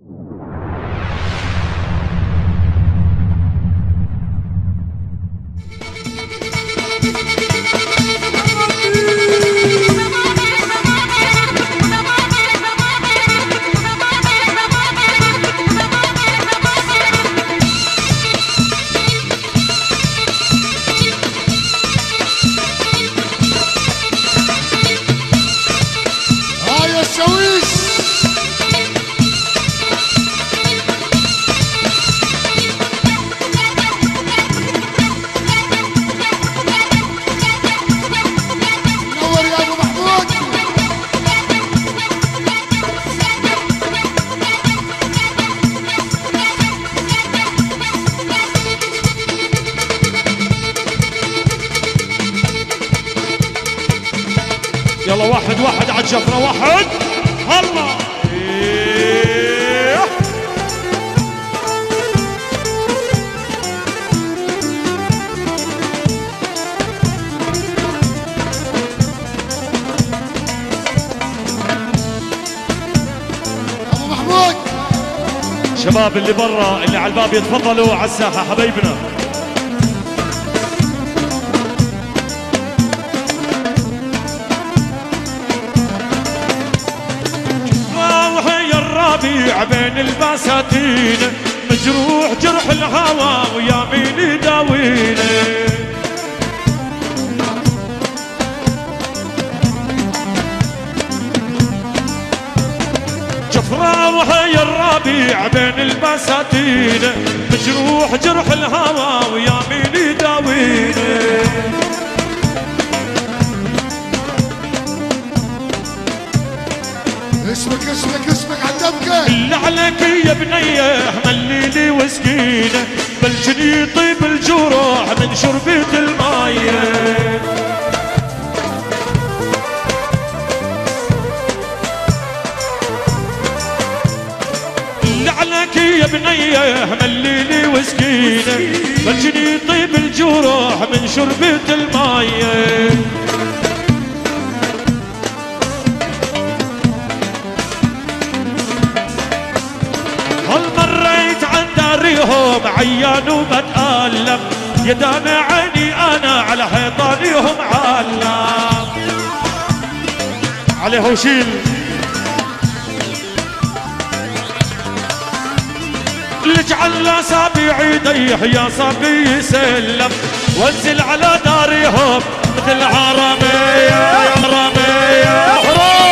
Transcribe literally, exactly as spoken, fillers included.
يلا واحد واحد عالجفرة واحد هلا إيه. ابو محمود شباب اللي برا اللي على الباب يتفضلوا على الساحة حبايبنا. بين البساتين مجروح جرح الهوى ويا مين يداويني جفرة وهي الربيع بين البساتين مجروح جرح الهوى ويا مين يداويني اسمك اسمك اسمك عالدبكة اللي عليك يا بنيه مليلي وسكينه بلجني يطيب الجروح من شربة المايه اللي عليك يا بنيه مليلي وسكينه بلجني يطيب الجروح من شربة المايه هم عيان وبتألم يا دامع عيني انا على حيطانيهم علم عليه وشيل لجعل اصابع يديه يا صبي يسلم وانزل على دارهم مثل عرمية يا رمية